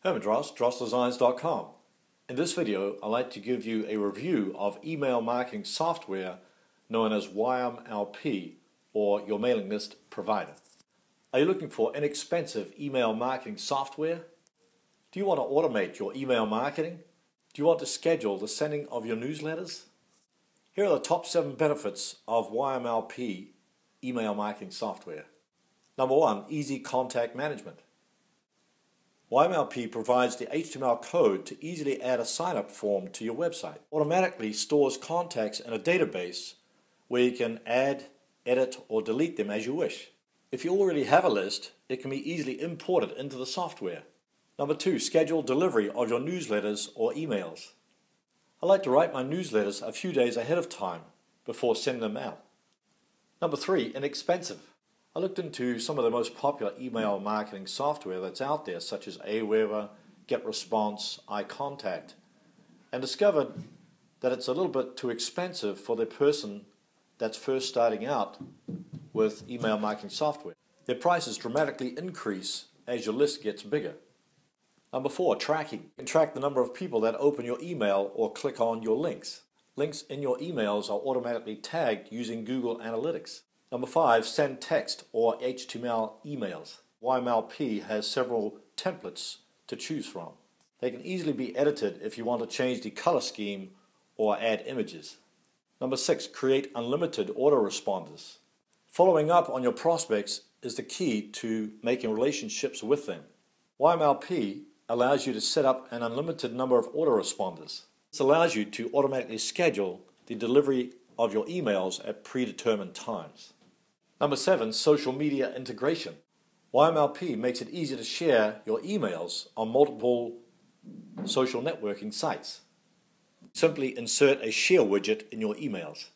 I'm Dross, DrossDesigns.com. In this video, I'd like to give you a review of email marketing software known as YMLP, or your mailing list provider. Are you looking for inexpensive email marketing software? Do you want to automate your email marketing? Do you want to schedule the sending of your newsletters? Here are the top 7 benefits of YMLP email marketing software. Number 1, easy contact management. YMLP provides the HTML code to easily add a sign-up form to your website. Automatically stores contacts in a database where you can add, edit, or delete them as you wish. If you already have a list, it can be easily imported into the software. Number 2, schedule delivery of your newsletters or emails. I like to write my newsletters a few days ahead of time before sending them out. Number 3, inexpensive. I looked into some of the most popular email marketing software that's out there, such as Aweber, GetResponse, iContact, and discovered that it's a little bit too expensive for the person that's first starting out with email marketing software. Their prices dramatically increase as your list gets bigger. Number 4, tracking. You can track the number of people that open your email or click on your links. Links in your emails are automatically tagged using Google Analytics. Number 5, send text or HTML emails. YMLP has several templates to choose from. They can easily be edited if you want to change the color scheme or add images. Number 6, create unlimited autoresponders. Following up on your prospects is the key to making relationships with them. YMLP allows you to set up an unlimited number of autoresponders. This allows you to automatically schedule the delivery of your emails at predetermined times. Number 7, social media integration. YMLP makes it easy to share your emails on multiple social networking sites. Simply insert a share widget in your emails.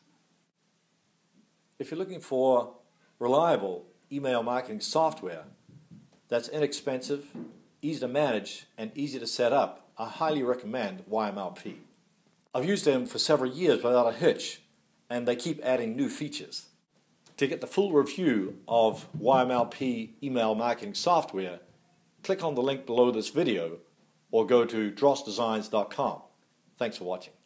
If you're looking for reliable email marketing software that's inexpensive, easy to manage, and easy to set up, I highly recommend YMLP. I've used them for several years without a hitch, and they keep adding new features. To get the full review of YMLP email marketing software, click on the link below this video or go to DrossDesigns.com. Thanks for watching.